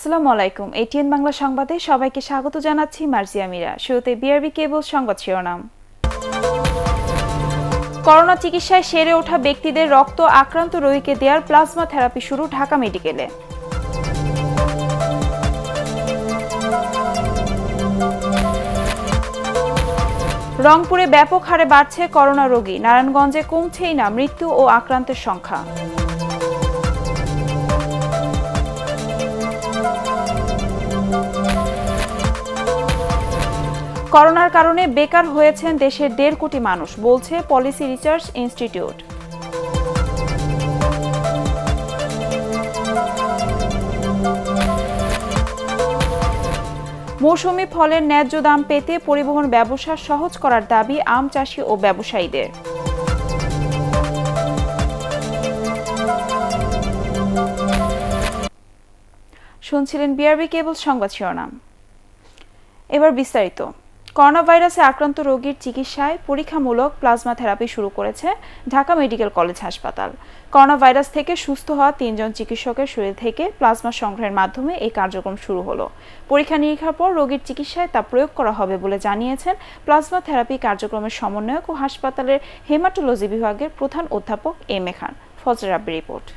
আসসালামু আলাইকুম। এটিএন বাংলা সংবাদে সবাইকে স্বাগত জানাচ্ছি মার্জিয়া মিরা। শুরুতে বিআরবি কেবল সংবাদ শিরোনাম। করোনা চিকিৎসায় সেরে ওঠা ব্যক্তিদের রক্ত আক্রান্ত রোগীকে দেওয়ার প্লাজমা থেরাপি শুরু ঢাকা মেডিকেলে। রংপুরে ব্যাপক হারে বাড়ছে করোনা রোগী, নারায়ণগঞ্জে কমছেই না মৃত্যু ও আক্রান্তের সংখ্যা। করোনার কারণে বেকার হয়েছেন দেশের 1.5 কোটি মানুষ, বলছে পলিসি রিসার্চ ইনস্টিটিউট। মৌসুমি ফলের ন্যায্য দাম পেতে পরিবহন ব্যবসা সহজ করার দাবি আম চাষি ও ব্যবসায়ীদের। শুনছিলেন বিআরবি কেবল সংবাদ শিরোনাম। এবার বিস্তারিত। করোনা ভাইরাসে আক্রান্ত রোগীর চিকিৎসায় পরীক্ষামূলক প্লাজমা থেরাপি শুরু করেছে ঢাকা মেডিকেল কলেজ হাসপাতাল। করোনা ভাইরাস থেকে সুস্থ হওয়া 3 জন চিকিৎসকের শরীর থেকে প্লাজমা সংগ্রহের মাধ্যমে এই কার্যক্রম শুরু হলো। পরীক্ষা নিরীক্ষার পর রোগীর চিকিৎসায় তা প্রয়োগ করা হবে বলে জানিয়েছেন প্লাজমা থেরাপি কার্যক্রমের সমন্বয়ক ও হাসপাতালের হেমাটোলজি বিভাগের প্রধান অধ্যাপক M A Khan. Fazle Rabbi report.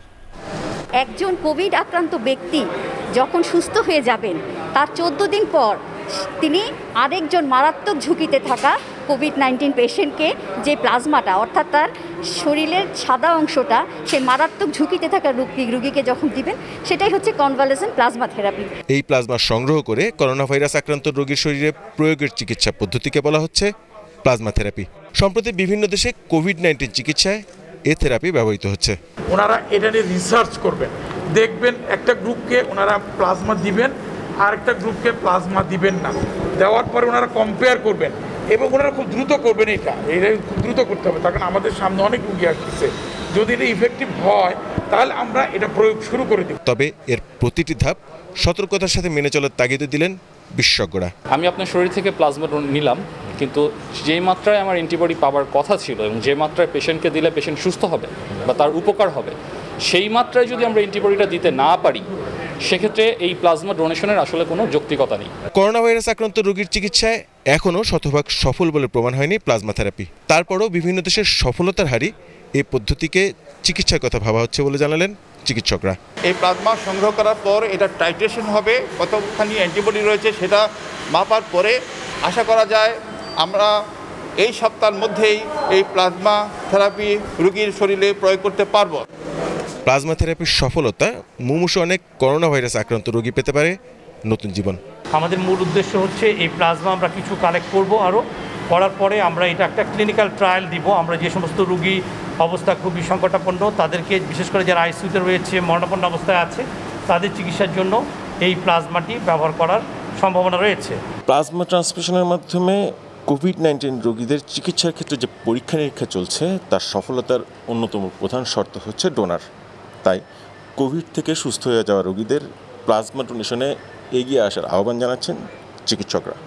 একজন কোভিড আক্রান্ত ব্যক্তি যখন সুস্থ হয়ে যাবেন তার 14 দিন পর তিনি আরেকজন মারাত্মক ঝুঁকিতে থাকা কোভিড-19 পেশেন্টকে যে প্লাজমাটা অর্থাৎ তার শরীরের সাদা অংশটা সেই মারাত্মক ঝুঁকিতে থাকা রোগীকে যখন দিবেন সেটাই হচ্ছে কনভালেসেন্ট প্লাজমা থেরাপি। এই প্লাজমা সংগ্রহ করে করোনা ভাইরাস আক্রান্ত রোগীর শরীরে প্রয়োগের চিকিৎসা পদ্ধতিকে বলা হচ্ছে প্লাজমা থেরাপি। সম্প্রতি বিভিন্ন দেশে কোভিড-19 চিকিৎসায় এ থেরাপি ব্যবহৃত হচ্ছে। ওনারা এটা নিয়ে রিসার্চ করবেন, দেখবেন একটা গ্রুপকে ওনারা প্লাজমা দিবেন আর একটা গ্রুপকে প্লাজমা দিবেন না, দেওয়ার পরে ওনারা কম্পেয়ার করবেন এবং ওনারা খুব দ্রুত করবেন। এটা খুব দ্রুত করতে হবে, তার কারণ আমাদের সামনে অনেক রুগী আসছে। যদি এটা ইফেক্টিভ হয় তাহলে আমরা এটা প্রয়োগ শুরু করে দেব। তবে এর প্রতিটি ধাপ সতর্কতার সাথে মেনে চলার তাগিদ দিলেন বিশেষজ্ঞরা। আমি আপনার শরীর থেকে প্লাজমা নিলাম, কিন্তু যেই মাত্রায় আমার অ্যান্টিবডি পাওয়ার কথা ছিল এবং যে মাত্রায় পেশেন্টকে দিলে পেশেন্ট সুস্থ হবে বা তার উপকার হবে, সেই মাত্রায় যদি আমরা অ্যান্টিবডিটা দিতে না পারি সেক্ষেত্রে এই প্লাজমা ডোনেশনের আসলে কোনো যৌক্তিকতা নেই। করোনা ভাইরাস আক্রান্ত রোগীর চিকিৎসায় এখনও শতভাগ সফল বলে প্রমাণ হয়নি প্লাজমা থেরাপি। তারপরও বিভিন্ন দেশের সফলতার হারই এই পদ্ধতিকে চিকিৎসার কথা ভাবা হচ্ছে বলে জানালেন চিকিৎসকরা। এই প্লাজমা সংগ্রহ করার পর এটা টাইট্রেশন হবে, কতখানি অ্যান্টিবডি রয়েছে সেটা মাপার পরে আশা করা যায় আমরা এই সপ্তাহের মধ্যেই এই প্লাজমা থেরাপি রোগীর শরীরে প্রয়োগ করতে পারব। প্লাজমা থেরাপির সফলতা মুমূর্ষু অনেক করোনা ভাইরাস আক্রান্ত রোগী পেতে পারে নতুন জীবন। আমাদের মূল উদ্দেশ্য হচ্ছে এই প্লাজমা আমরা কিছু কালেক্ট করব, আরও করার পরে আমরা এটা একটা ক্লিনিক্যাল ট্রায়াল দিব। আমরা যে সমস্ত রোগী অবস্থা খুবই সংকটাপন্ন তাদেরকে, বিশেষ করে যারা আইসিইউতে রয়েছে, মরণাপন্ন অবস্থায় আছে, তাদের চিকিৎসার জন্য এই প্লাজমাটি ব্যবহার করার সম্ভাবনা রয়েছে। প্লাজমা ট্রান্সফিউশনের মাধ্যমে কোভিড-19 রোগীদের চিকিৎসার ক্ষেত্রে যে পরীক্ষা নিরীক্ষা চলছে তার সফলতার অন্যতম প্রধান শর্ত হচ্ছে ডোনার। তাই কোভিড থেকে সুস্থ হয়ে যাওয়া রোগীদের প্লাজমা ডোনেশনে এগিয়ে আসার আহ্বান জানাচ্ছেন চিকিৎসকরা।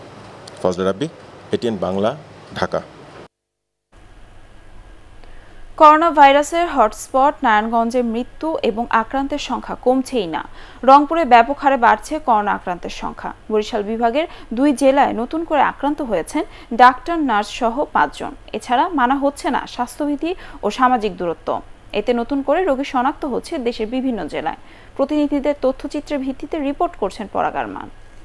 ফজলে রাব্বি, এটিএন বাংলা, ঢাকা। করোনা ভাইরাসের হটস্পট নারায়ণগঞ্জে মৃত্যু এবং আক্রান্তের সংখ্যা কমছেই না। রংপুরে ব্যাপক হারে বাড়ছে করোনা আক্রান্তের সংখ্যা। বরিশাল বিভাগের 2 জেলায় নতুন করে আক্রান্ত হয়েছেন ডাক্তার, নার্স সহ 5 জন। এছাড়া মানা হচ্ছে না স্বাস্থ্যবিধি ও সামাজিক দূরত্ব। এতে নতুন করে রোগী শনাক্ত হচ্ছে দেশের বিভিন্ন জেলায়। প্রতিনিধিদের তথ্যচিত্রের ভিত্তিতে রিপোর্ট করছেন পরাগ আরমান।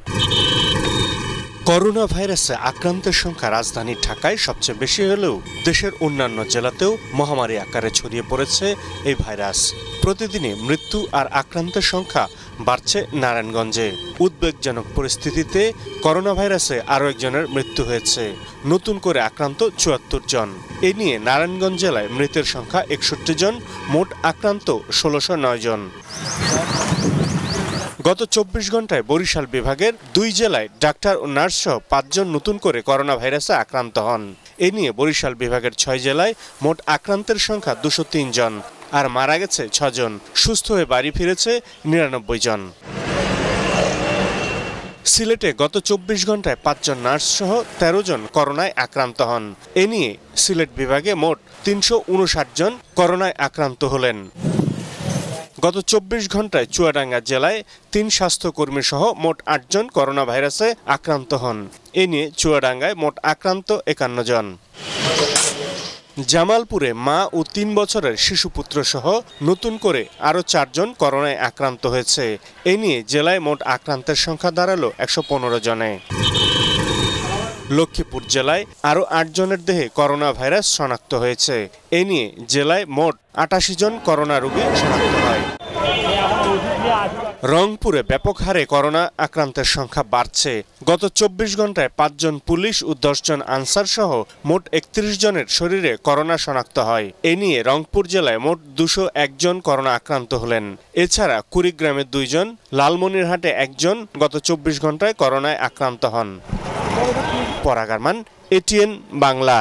করোনা ভাইরাসে আক্রান্তের সংখ্যা রাজধানী ঢাকায় সবচেয়ে বেশি হলেও দেশের অন্যান্য জেলাতেও মহামারী আকারে ছড়িয়ে পড়েছে এই ভাইরাস। প্রতিদিনই মৃত্যু আর আক্রান্তের সংখ্যা বাড়ছে নারায়ণগঞ্জে। উদ্বেগজনক পরিস্থিতিতে করোনা ভাইরাসে আরও একজনের মৃত্যু হয়েছে। নতুন করে আক্রান্ত 74 জন। এ নিয়ে নারায়ণগঞ্জ জেলায় মৃতের সংখ্যা 61 জন, মোট আক্রান্ত 1609 জন। গত 24 ঘন্টায় বরিশাল বিভাগের 2 জেলায় ডাক্তার ও নার্স সহ 5 জন নতুন করে করোনা ভাইরাসে আক্রান্ত হন। এ নিয়ে বরিশাল বিভাগের 6 জেলায় মোট আক্রান্তের সংখ্যা 203 জন, আর মারা গেছে 6 জন। সুস্থ হয়ে বাড়ি ফিরেছে 99 জন। সিলেটে গত 24 ঘন্টায় 5 জন নার্স সহ 13 জন করোনায় আক্রান্ত হন। এ নিয়ে সিলেট বিভাগে মোট 359 জন করোনায় আক্রান্ত হলেন। গত 24 ঘন্টায় চুয়াডাঙ্গা জেলায় 3 স্বাস্থ্যকর্মী সহ মোট 8 জন করোনা ভাইরাসে আক্রান্ত হন। এ নিয়ে চুয়াডাঙ্গায় মোট আক্রান্ত 51 জন। জামালপুরে মা ও 3 বছরের শিশুপুত্র সহ নতুন করে আরও 4 জন করোনায় আক্রান্ত হয়েছে। এ নিয়ে জেলায় মোট আক্রান্তের সংখ্যা দাঁড়ালো 115 জনে। লক্ষ্মীপুর জেলায় আরও 8 জনের দেহে করোনা ভাইরাস শনাক্ত হয়েছে। এ নিয়ে জেলায় মোট 88 জন করোনা রোগী শনাক্ত হয়। রংপুরে ব্যাপক হারে করোনা আক্রান্তের সংখ্যা বাড়ছে। গত 24 ঘন্টায় 5 জন পুলিশ ও 10 জন আনসার সহ মোট 31 জনের শরীরে করোনা শনাক্ত হয়। এ নিয়ে রংপুর জেলায় মোট 201 জন করোনা আক্রান্ত হলেন। এছাড়া কুড়িগ্রামে 2 জন, লালমনিরহাটে 1 জন গত 24 ঘন্টায় করোনায় আক্রান্ত হন। পরাগ আরমান, এটিএন বাংলা।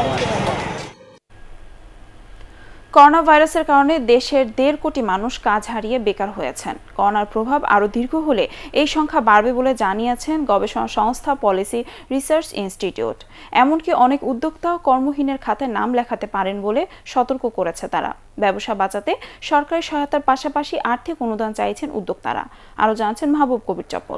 করোনা ভাইরাসের কারণে দেশের 1.5 কোটি মানুষ কাজ হারিয়ে বেকার হয়েছেন। করোনার প্রভাব আরও দীর্ঘ হলে এই সংখ্যা বাড়বে বলে জানিয়েছেন গবেষণা সংস্থা পলিসি রিসার্চ ইনস্টিটিউট। এমনকি অনেক উদ্যোক্তাও কর্মহীনের খাতায় নাম লেখাতে পারেন বলে সতর্ক করেছে তারা। ব্যবসা বাঁচাতে সরকারি সহায়তার পাশাপাশি আর্থিক অনুদান চাইছেন উদ্যোক্তারা। আরও জানাচ্ছেন মাহবুব কবির চপল।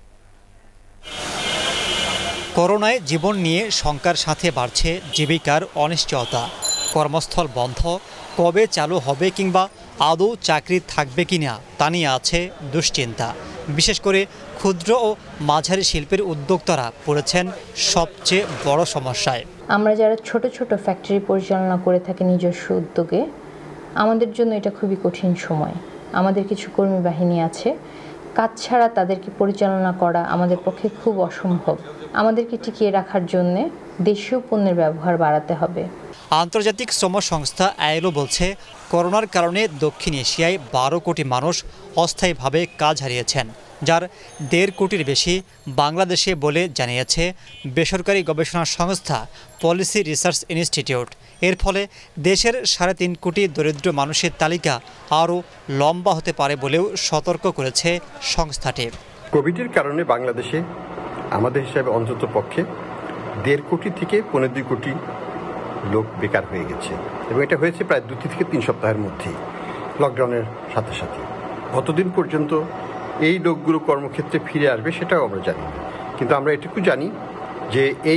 করোনায় জীবন নিয়ে শঙ্কার সাথে বাড়ছে জীবিকার অনিশ্চয়তা। কর্মস্থল বন্ধ, কবে চালু হবে কিংবা আদৌ চাকরি থাকবে কিনা তা নিয়ে আছে দুশ্চিন্তা। বিশেষ করে ক্ষুদ্র ও মাঝারি শিল্পের উদ্যোক্তারা পড়েছেন সবচেয়ে বড় সমস্যায়। আমরা যারা ছোট ছোট ফ্যাক্টরি পরিচালনা করে থাকি নিজস্ব উদ্যোগে, আমাদের জন্য এটা খুবই কঠিন সময়। আমাদের কিছু কর্মী বাহিনী আছে, কাজ ছাড়া তাদেরকে পরিচালনা করা আমাদের পক্ষে খুব অসম্ভব। আমাদেরকে টিকিয়ে রাখার জন্য দেশীয় পণ্যের ব্যবহার বাড়াতে হবে। আন্তর্জাতিক শ্রম সংস্থা আইএলও বলছে, করোনার কারণে দক্ষিণ এশিয়ায় 12 কোটি মানুষ অস্থায়ীভাবে কাজ হারিয়েছেন, যার 1.5 কোটির বেশি বাংলাদেশে বলে জানিয়েছে বেসরকারি গবেষণা সংস্থা পলিসি রিসার্চ ইনস্টিটিউট। এর ফলে দেশের 3.5 কোটি দরিদ্র মানুষের তালিকা আরও লম্বা হতে পারে বলেও সতর্ক করেছে সংস্থাটি। কোভিডের কারণে বাংলাদেশে আমাদের হিসাবে অন্তত পক্ষে 1.5 কোটি থেকে 2.25 কোটি লোক বেকার হয়ে গেছে, এবং এটা হয়েছে প্রায় 2 থেকে 3 সপ্তাহের মধ্যেই লকডাউনের সাথে সাথে। কতদিন পর্যন্ত এই লোকগুলো কর্মক্ষেত্রে ফিরে আসবে সেটাও আমরা জানি, কিন্তু আমরা এটুকু জানি যে এই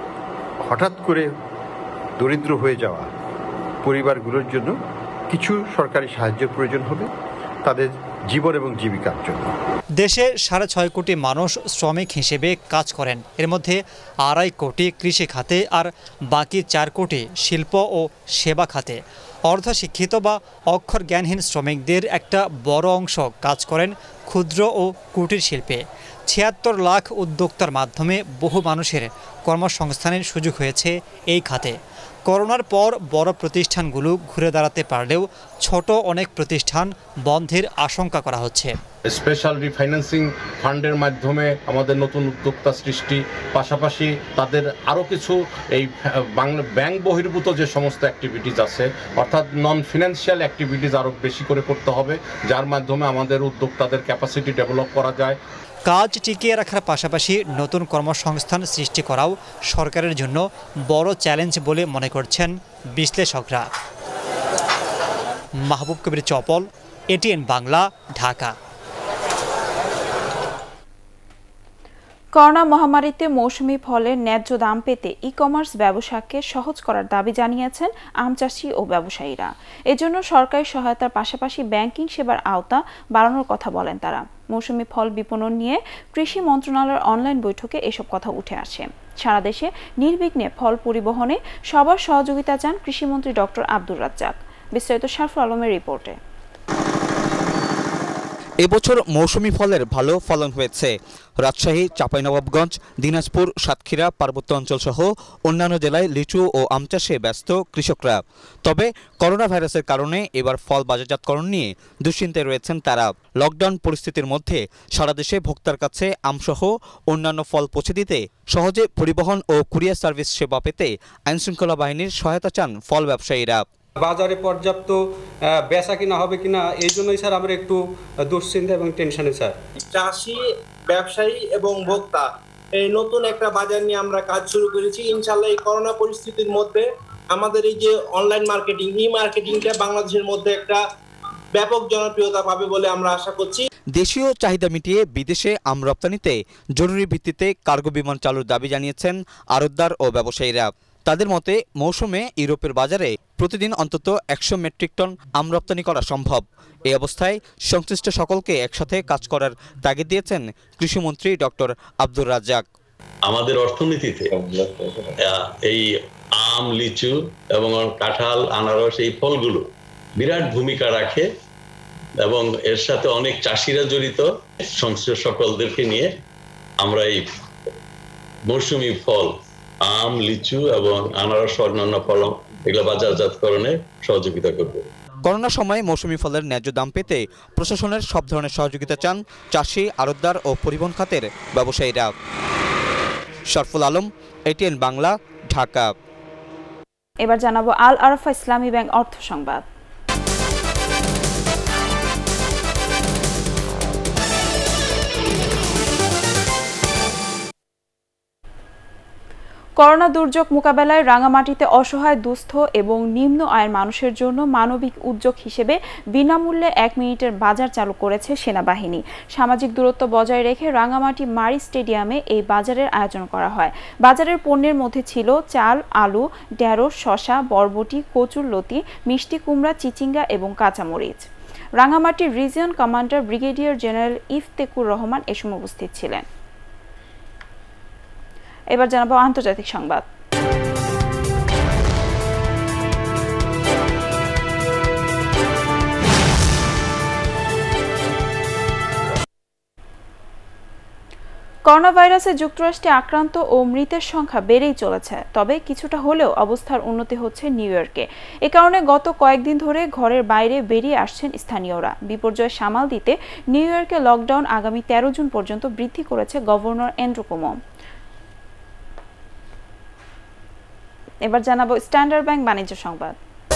হঠাৎ করে দরিদ্র হয়ে যাওয়া পরিবারগুলোর জন্য কিছু সরকারি সাহায্যের প্রয়োজন হবে তাদের জীবন এবং জীবিকার জন্য। দেশে 6.5 কোটি মানুষ শ্রমিক হিসেবে কাজ করেন। এর মধ্যে 2.5 কোটি কৃষি খাতে আর বাকি 4 কোটি শিল্প ও সেবা খাতে। অর্ধশিক্ষিত বা অক্ষর জ্ঞানহীন শ্রমিকদের একটা বড় অংশ কাজ করেন ক্ষুদ্র ও কুটির শিল্পে। 76 লাখ উদ্যোক্তার মাধ্যমে বহু মানুষের কর্মসংস্থানের সুযোগ হয়েছে এই খাতে। করোনার পর বড় প্রতিষ্ঠানগুলো ঘুরে দাঁড়াতে পারলেও ছোট অনেক প্রতিষ্ঠান বন্ধের আশঙ্কা করা হচ্ছে। স্পেশাল রিফাইন্যান্সিং ফান্ডের মাধ্যমে আমাদের নতুন উদ্যোক্তা সৃষ্টি, পাশাপাশি তাদের আরও কিছু এই ব্যাংক বহির্ভূত যে সমস্ত অ্যাক্টিভিটিস আছে, অর্থাৎ নন ফিনান্সিয়াল অ্যাক্টিভিটিস আরও বেশি করে করতে হবে, যার মাধ্যমে আমাদের উদ্যোক্তাদের ক্যাপাসিটি ডেভেলপ করা যায়। কাজ টিকিয়ে রাখার পাশাপাশি নতুন কর্মসংস্থান সৃষ্টি করাও সরকারের জন্য বড় চ্যালেঞ্জ বলে মনে করছেন বিশ্লেষকরা। মাহবুব কবির চপল, এটিএন বাংলা, ঢাকা। করোনা মহামারীতে মৌসুমি ফলের ন্যায্য দাম পেতে ই-কমার্স ব্যবসাকে সহজ করার দাবি জানিয়েছেন আম চাষি ও ব্যবসায়ীরা। এজন্য সরকারি সহায়তার পাশাপাশি ব্যাংকিং সেবার আওতা বাড়ানোর কথা বলেন তারা। মৌসুমি ফল বিপণন নিয়ে কৃষি মন্ত্রণালয়ের অনলাইন বৈঠকে এসব কথা উঠে আসে। সারা দেশে নির্বিঘ্নে ফল পরিবহনে সবার সহযোগিতা চান কৃষিমন্ত্রী ডক্টর আব্দুর রাজ্জাক। বিস্তারিত শারফুল আলমের রিপোর্টে। এবছর মৌসুমি ফলের ভালো ফলন হয়েছে। রাজশাহী, চাঁপাইনবাবগঞ্জ, দিনাজপুর, সাতক্ষীরা, পার্বত্য অঞ্চল সহ অন্যান্য জেলায় লিচু ও আম চাষে ব্যস্ত কৃষকরা। তবে করোনা ভাইরাসের কারণে এবার ফল বাজারজাতকরণ নিয়ে দুশ্চিন্তায় রয়েছেন তারা। লকডাউন পরিস্থিতির মধ্যে সারা দেশে ভোক্তার কাছে আমসহ অন্যান্য ফল পৌঁছে দিতে সহজে পরিবহন ও কুরিয়ার সার্ভিস সেবা পেতে আইনশৃঙ্খলা বাহিনীর সহায়তা চান ফল ব্যবসায়ীরা। বাজারে পর্যাপ্ত বেচা কিনা হবে কিনা, এই জন্যই স্যার আমরা একটু দুশ্চিন্তা এবং টেনশনে স্যার। চাষি, ব্যবসায়ী এবং ভোক্তা এই নতুন একটা বাজার নিয়ে আমরা কাজ শুরু করেছি। ইনশাআল্লাহ এই করোনা পরিস্থিতির মধ্যে আমাদের এই যে অনলাইন মার্কেটিং, ই মার্কেটিংটা বাংলাদেশের মধ্যে একটা ব্যাপক জনপ্রিয়তা পাবে বলে আমরা আশা করছি। দেশীয় চাহিদা মিটিয়ে বিদেশে আম রপ্তানিতে জরুরি ভিত্তিতে কার্গো বিমান চালুর দাবি জানিয়েছেন আড়তদার ও ব্যবসায়ীরা। তাদের মতে মৌসুমে ইউরোপের বাজারে প্রতিদিন অন্তত 100 মেট্রিক টন আম রপ্তানি করা সম্ভব। এই অবস্থায় সংশ্লিষ্ট সকলকে একসাথে কাজ করার তাগিদ দিয়েছেন কৃষিমন্ত্রী ডক্টর আব্দুর রাজ্জাক। আমাদের অর্থনীতিতে এই আম, লিচু এবং কাঁঠাল, আনারস এই ফলগুলো বিরাট ভূমিকা রাখে এবং এর সাথে অনেক চাষিরা জড়িত। সংশ্লিষ্ট সকলদেরকে নিয়ে আমরা এই মৌসুমী ফল আম, লিচু এবং আনারস অন্যান্য ফল এগুলো বাজারজাতকরণে সহযোগিতা করব। করোনা সময়ে মৌসুমী ফলের ন্যায্য দাম পেতে প্রশাসনের সব ধরনের সহযোগিতা চান চাষি, আড়তদার ও পরিবহন খাতের ব্যবসায়ীরা। শরফুল আলম, এটিএন বাংলা, ঢাকা। এবার জানাবো আল আরাফা ইসলামী ব্যাংক অর্থ সংবাদ। করোনা দুর্যোগ মোকাবেলায় রাঙামাটিতে অসহায়, দুস্থ এবং নিম্ন আয়ের মানুষের জন্য মানবিক উদ্যোগ হিসেবে বিনামূল্যে 1 মিনিটের বাজার চালু করেছে সেনাবাহিনী। সামাজিক দূরত্ব বজায় রেখে রাঙামাটি মারি স্টেডিয়ামে এই বাজারের আয়োজন করা হয়। বাজারের পণ্যের মধ্যে ছিল চাল, আলু, ঢেঁড়স, শসা, বরবটি, কচুরলতি, মিষ্টি কুমড়া, চিচিঙ্গা এবং কাঁচামরিচ। রাঙামাটির region commander brigadier general Iftekur Rahman এ সময় উপস্থিত ছিলেন। এবার জানাবো আন্তর্জাতিক সংবাদ। করোনা ভাইরাসে যুক্তরাষ্ট্রে আক্রান্ত ও মৃতের সংখ্যা বেড়েই চলেছে। তবে কিছুটা হলেও অবস্থার উন্নতি হচ্ছে নিউ ইয়র্কে। এ কারণে গত কয়েকদিন ধরে ঘরের বাইরে বেরিয়ে আসছেন স্থানীয়রা। বিপর্যয় সামাল দিতে নিউ ইয়র্কে লকডাউন আগামী 13 জুন পর্যন্ত বৃদ্ধি করেছে গভর্নর অ্যান্ড্রু কুমো। এবার জানাবো স্ট্যান্ডার্ড ব্যাংক বাণিজ্য সংবাদ।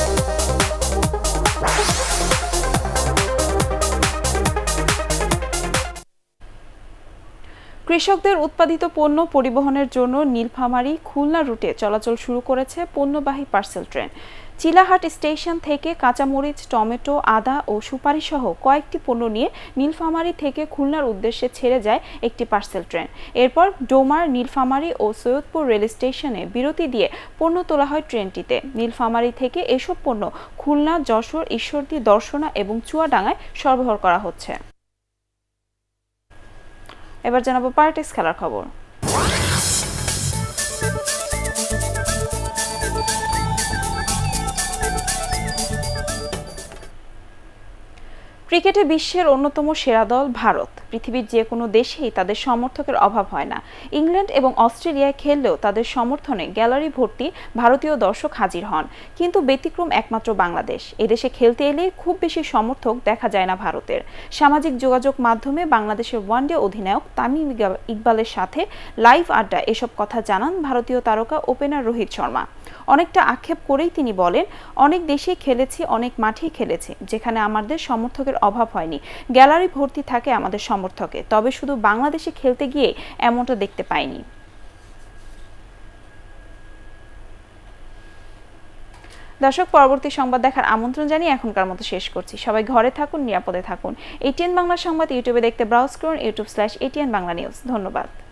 কৃষকদের উৎপাদিত পণ্য পরিবহনের জন্য নীলফামারী খুলনা রুটে চলাচল শুরু করেছে পণ্যবাহী পার্সেল ট্রেন। চিলাহাট স্টেশন থেকে কাঁচামরিচ, টমেটো, আদা ও সুপারি সহ কয়েকটি পণ্য নিয়ে নীলফামারী থেকে খুলনার উদ্দেশ্যে ছেড়ে যায় একটি পার্সেল ট্রেন। এরপর ডোমার, নীলফামারী ও সৈয়দপুর রেল স্টেশনে বিরতি দিয়ে পণ্য তোলা হয় ট্রেনটিতে। নীলফামারী থেকে এসব পণ্য খুলনা, যশোর, ঈশ্বরদী, দর্শনা এবং চুয়াডাঙ্গায় সরবরাহ করা হচ্ছে। এবার জানাবো পার্টিস খেলার খবর। ক্রিকেটে বিশ্বের অন্যতম সেরা দল ভারত। পৃথিবীর যে কোনো দেশেই তাদের সমর্থকের অভাব হয় না। ইংল্যান্ড এবং অস্ট্রেলিয়ায় খেললেও তাদের সমর্থনে গ্যালারি ভর্তি ভারতীয় দর্শক হাজির হন। কিন্তু ব্যতিক্রম একমাত্র বাংলাদেশ। এদেশে খেলতে এলে খুব বেশি সমর্থক দেখা যায় না ভারতের। সামাজিক যোগাযোগ মাধ্যমে বাংলাদেশের ওয়ানডে অধিনায়ক তামিম ইকবালের সাথে লাইভ আড্ডা এসব কথা জানান ভারতীয় তারকা ওপেনার রোহিত শর্মা। অনেকটা আক্ষেপ করেই তিনি বলেন, অনেক দেশেই খেলেছি, অনেক মাঠেই খেলেছি, যেখানে আমাদের সমর্থকের অভাব হয়নি। গ্যালারি ভর্তি থাকে আমাদের সমর্থকে। তবে শুধু বাংলাদেশে খেলতে গিয়ে এমনটা দেখতে পাইনি। দর্শক, পরবর্তী সংবাদ দেখার আমন্ত্রণ জানিয়ে এখনকার মতো শেষ করছি। সবাই ঘরে থাকুন, নিরাপদে থাকুন। এটিএন বাংলা সংবাদ ইউটিউবে দেখতে ব্রাউজ করুন, youtube/ATN Bangla News। ধন্যবাদ।